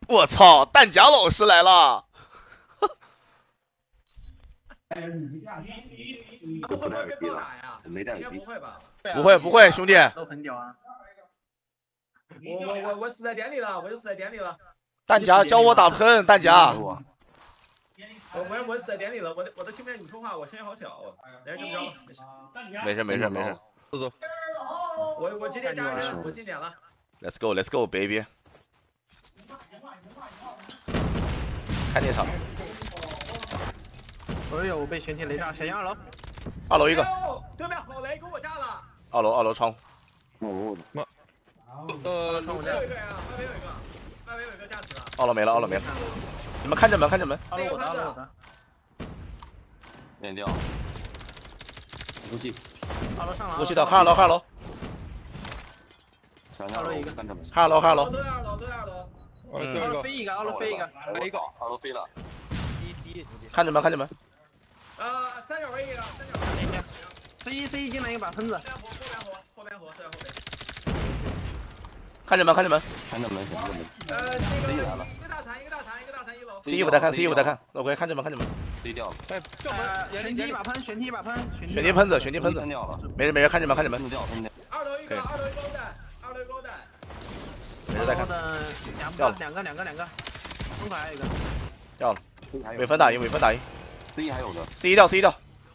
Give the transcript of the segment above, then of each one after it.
我操，弹夹老师来了！ 不会被暴打呀？ 没带应该不会吧？ 不会，兄弟。 都很屌啊！ 我死在点里了，我就死在点里了。 弹夹教我打喷，弹夹。 我死在点里了，我都听不见你说话，我声音好小，来中招了， 没事。 走走。 我直接加人，我进点了。 Let's go baby。看电场。 哎呦，我被玄铁雷炸，小杨2楼。 2楼一个。 对面好雷，给我炸了。 2楼窗户。 窗户这有一个呀，外围有一个架子了。 2楼没了。你们看着门。 2楼我的。 点掉。武器。 2楼上了。 武器的，看2楼。 2 楼一个。 看2楼。 2楼。 2楼飞一个，2楼飞一个。 2楼飞了。 看着门。 三角位一个 ，C1进来一个把喷子。 后边活。 看着门。 这个一个大残1楼。 C1我在看。OK， 看着门。 飞掉了。 旋踢一把喷。旋踢喷子。没人，看着门。 2楼一个高弹。 没人在看。 两个。中海还有一个。 掉了。尾分打赢。 C1还有个。 C1 掉。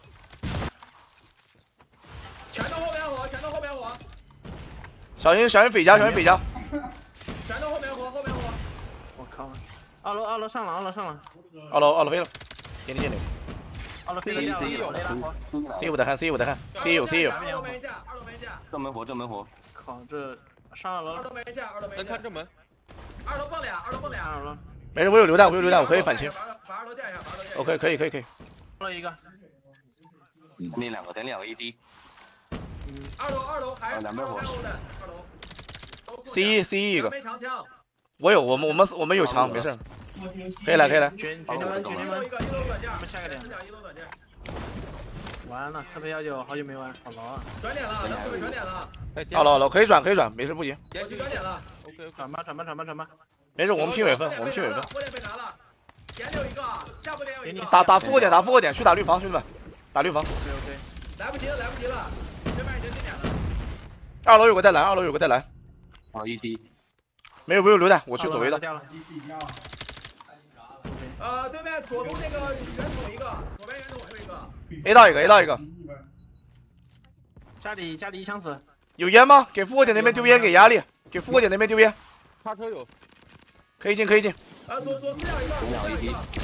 全到后面火。 小心匪家。 全到后面火。 我靠！2楼上了。 2楼飞了。点你。 2楼飞了。 C1我在看。C1有。 2楼没架。 正门火。 靠，这上2楼。 2楼没架。 咱看正门。 2楼蹦俩。 2楼。 没事，我有榴弹，我可以反清。 把2楼架一下。 OK， 可以。 2楼一个。 点两个 ED。 2楼还是两边火。 2楼。 C1 一个。 没长枪。 我有，我们有枪，没事。可以来。 卷门。 一楼短件。 我们下个点。 1楼短件。 完了，特别19好久没玩，好牢啊！ 转点了。 2楼可以转，没事不急。 我去转点了。 OK， 转吧。 没事，我们拼尾分。 火点被拿了。点有一个，下部点有一个。 打复活点，去打绿房，兄弟们，打绿房。 OK。 来不及了，这边已经进点了。 2楼有个带蓝。 ED。 没有榴弹，我去左位的。 对面左东那个圆筒一个，左边圆筒还有一个。 A 到一个。 家里1枪死。 有烟吗？给复活点那边丢烟，给压力。给复活点那边丢烟。 叉车有。 可以进。 左四角一个。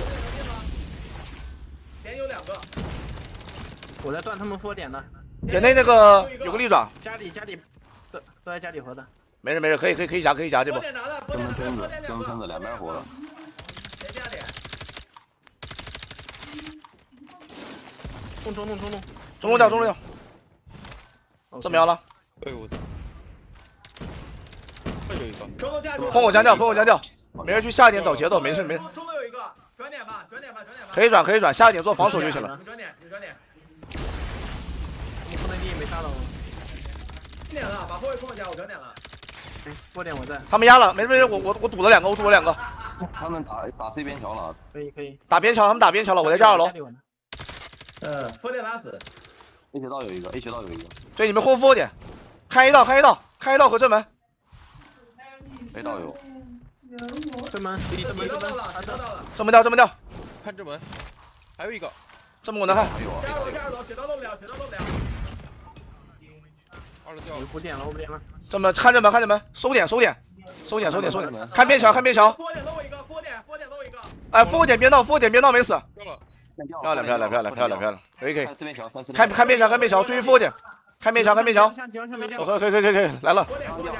点有2个。 我在断他们复活点呢。 点内那个有个利爪。 家里都在家里活的。 没事，可以夹这波。 正喷子两边活了。 谁加点？ 中路掉。 这瞄了。 哎呦我操！这有一个。 喷我将掉。没人去下点找节奏，没事。 中路有一个，转点吧。 可以转，下点做防守就行了。 你转点。 你不能地没杀到我。 进点了，把后卫控一下，我转点了。 复活点我在。 他们压了，没事，我堵了2个。 他们打 C 边桥了。 可以。 打边桥，他们打边桥了，我在家2楼。 复活点拉死。 A 学道有一个。 对，你们复活点，看一道和正门。 A 道有。 正门。 正门掉。 看正门。还有一个。 正门我能看。 下2楼，血刀漏不了。 2楼掉了。 我不点了。 正门看正门，收点。看边桥。 复活点漏一个。 哎，复活点边道没死。 掉了。 漂亮。可以。 看边桥，注意复活点。看边桥。可以，来了。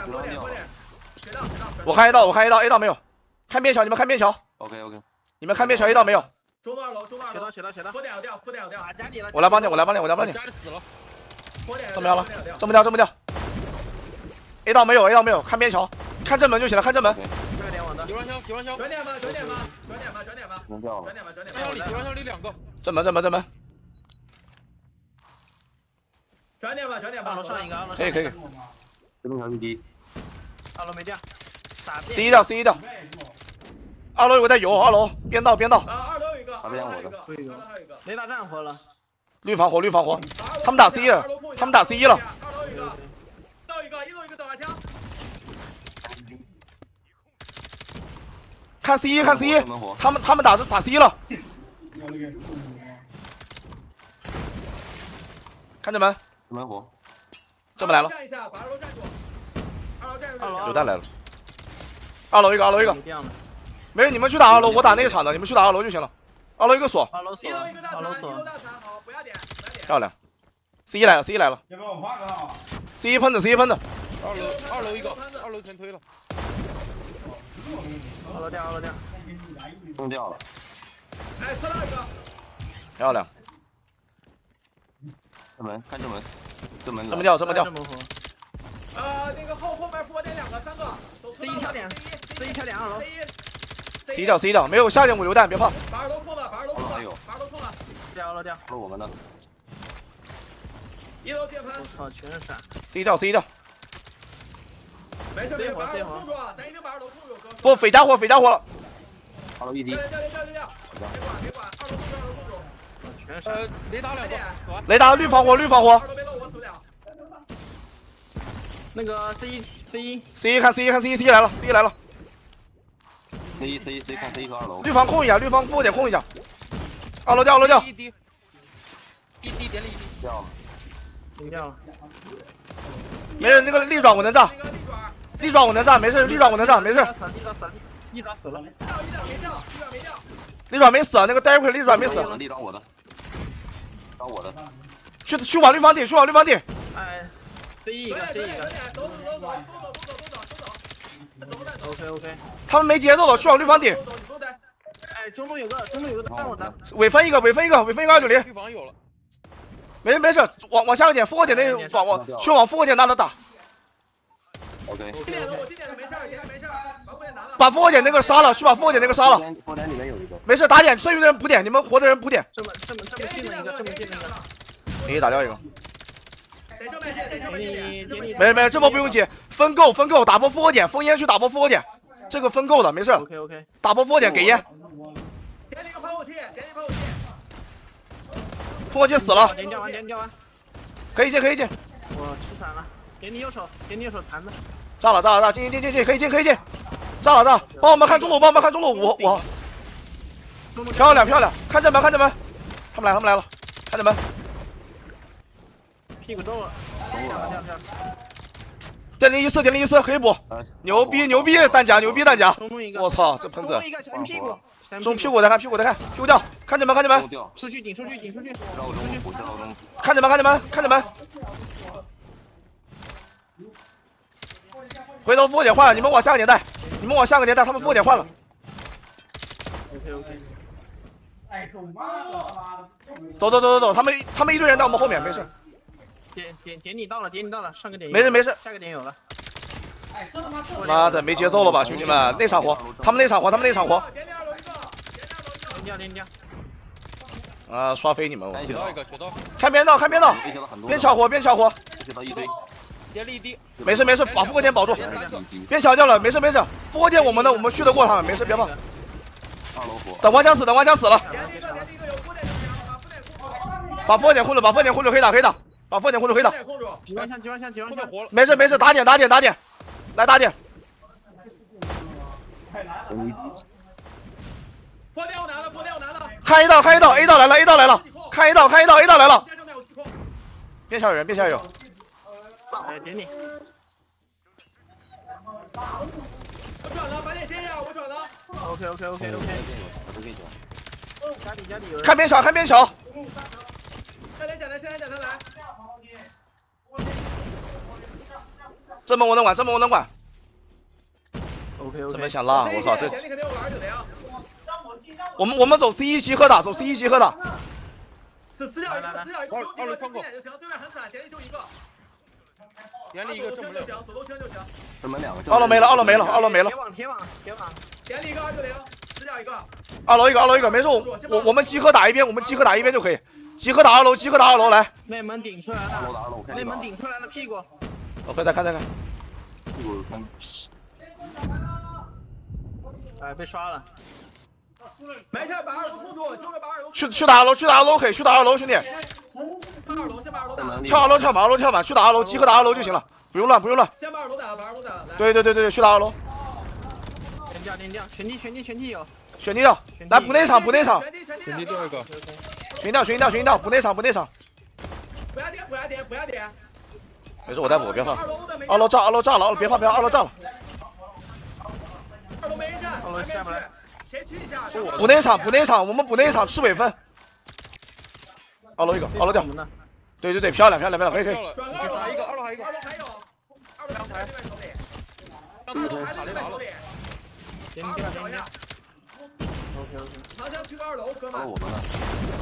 我看一道 A 道没有。看边桥，你们看边桥。 OK。 你们看边桥 A 道没有？ 中路2楼。 血刀。 复活点要掉。 我来帮你。 家里死了。 这么掉。A 道没有，看边桥，看正门就行了，看正门。 九万枪。 转点吧。 能掉了。 九万枪里2个。 正门。 转点吧。 2楼上一个。 可以。 这边条 ED。 2楼没掉。傻逼。 C1 掉。 二楼有个在游，二楼边道边道， 啊，二楼有一个， 旁边我的二楼还有一个， 雷达站活了， 绿防火绿防火，他们打 C 了，他们打 C 了， 二楼有一个，一楼一个导弹枪， 看 C 看 C， 门火， 他们打 C 了，看着门， 门火， 这么来了， 站一下，把二楼站住，二楼站住， 二楼九蛋来了，二楼一个二楼一个， 没电了， 没事你们去打二楼，我打那个场的，你们去打二楼就行了，二楼一个锁， 二楼锁， 一楼一个大残，一二楼锁楼，大残，好，不要点，不要点。 漂亮，C 来了 C 来了要不然我换个啊。 ，C 喷的 C 喷的， 二楼一个，二楼全推了。 二楼掉，二楼掉， 崩掉了， 哎，车道一个， 漂亮， 这门看这门，这门这么掉这么掉这，么活那个后面复活点2个3个，走 ，C 一跳点，C 一跳点，二楼， C 掉 C 掉，没有下见过榴弹别怕， 把二楼控了，把二楼控了还有， 把二楼控了， 掉，二楼掉， 是我们的， 一楼键盘我，操，全是闪， C 掉 C 掉， 没事没事，把二楼控住，咱一定把二楼控住，哥。 不匪家伙了， 二楼一滴， 掉，别管，二楼控住， 全是闪， 雷达2个，走完。 雷达绿防火绿防火二楼别漏我死了。 那个 C1 ，C 看 C 看 C 来了 C 来了， C 看 C 和二楼， 绿防控一下，绿防复活点控一下，二楼掉二楼掉， 一滴点了一滴。 掉了， 停掉了， 没事那个利爪我能炸， 那个利爪， 利爪我能炸，没事利爪我能炸，没事， 一爪死了， 一爪没掉， 利爪没死，那个待会利爪没死， 力抓我的，抓我的， 去往绿房顶去往绿房顶， 哎，C 一个，C 一个走 ，OK， 他们没节奏了，去往绿房顶， 你不用带， 哎，中路有个让我拿， 尾分一个290， 绿房有了。 没事，往下个点复活点那往去往复活点那打， OK， 我点了没事，把复活点拿了。 把复活点那个杀了，去把复活点那个杀了， 佛点里面有一个， 没事打点，剩余的人补点，你们活的人补点， 这么近的一个，这么近的一个， 给你打掉一个， 你没事，这波不用接，分够，打波复活点，封烟去打波复活点，这个分够的，没事， OK， 打波复活点给烟， 点你个喷雾器， 复活器死了， 点掉完， 可以进， 我吃闪了，点你右手弹的， 炸了，进，可以进，炸了，帮我们看中路，我，漂亮，看这门，他们来了，看这门， 屁股中了，掉， 点零14可以补，牛逼弹夹， 中路一个， 我操，这喷子中路一个闪屁股， 中屁股再看，屁股掉，看这门， 出去，顶出去， 绕中补，绕中， 看着门，回头复活点换了，你们往下个点带，他们复活点换了， OK， 走，他们一堆人在我们后面，没事， 点你到了，上个点没事， 下个点有了， 妈的没节奏了吧，兄弟们，那场活，他们那场活， 点掉， 啊，刷飞你们，我学到一个，学到。 看边道，边巧活， 学到一堆， 点了一滴。 没事，把复活点保住，边巧掉了，没事，复活点我们的，我们续得过他们，没事，别怕。 二楼火， 等顽强死了，把复活点控住，可以打，把复活点控住可以打， 几万枪， 活了。 没事，打点，来打点， 破掉我拿了， 看一道 A 道来了，看一道 A 道来了，边下有人， 哎，点你， 我转了，把点接呀，我转了。 OK， 我都给你讲， 家里有人， 看边桥， 现在讲他来。 这门我能管， OK， 这门想拉，我操，这点你肯定有玩的呀。 我们走 C1 集合打， 死掉一个，不用点就行，对面很惨，点你就一个。 点了一个，这么就行，手都清就行。 这门两个， 二楼没了， 铁网， 点你一个290，死掉一个。 二楼一个，没事，我们集合打一边，就可以，集合打二楼来， 内门顶出来了，内门顶出来了屁股， 我再看， 屁股看， 哎，被刷了。 没事，把2楼控住，就着把2楼。 去打2楼，去打2楼，可以去打2楼，兄弟。 把2楼，先把2楼打了。 跳2楼，跳满2楼，跳满，去打2楼，集合打2楼就行了，不用乱，不用乱。 先把2楼打了，把2楼打了。 对，去打2楼。 点掉，全体有。 选地掉，来补内场，补内场。 全地掉一个。 选地掉，补内场。 不要点。 没事，我带补，别怕。 2楼 2楼炸了，别怕，2楼炸了。 2楼没人站 ，2楼下不来。 前期一下。 补内场，我们补内场吃尾分。2楼一个，2楼掉。对，漂亮，可以。 转2楼还有一个，2楼还有。2楼还有这边手里。 点。OK。 长枪去2楼，哥们。 我们了。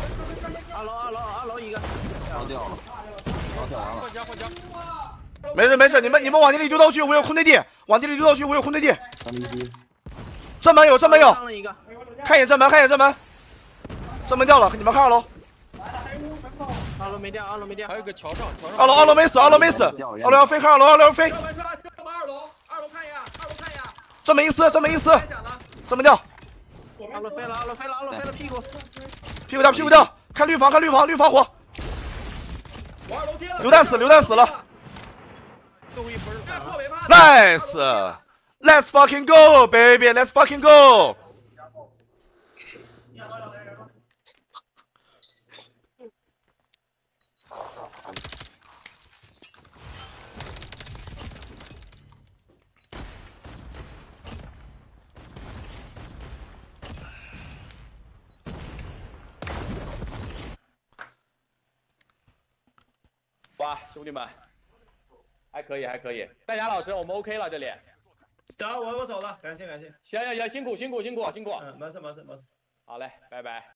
2楼一个。 掉了。掉完了。 换枪。 没事，你们往地里丢道具，我有空对地。往地里丢道具，我有空对地。 正门有，看一眼正门，正门掉了，你们看2楼。 2楼没掉， 还有个桥上 2楼没死，2楼要飞，看2楼要飞。 2楼看一眼， 正门一丝，正门掉。 2楼飞了，屁股掉，看绿房火。榴弹死了。 最后1分了。 Nice。 Let's fucking go, baby! Let's fucking go! 哇，兄弟们，还可以。大家老师，我们 OK 了这里。 行，我走了，感谢。 行，辛苦。 没事。 好嘞，拜拜。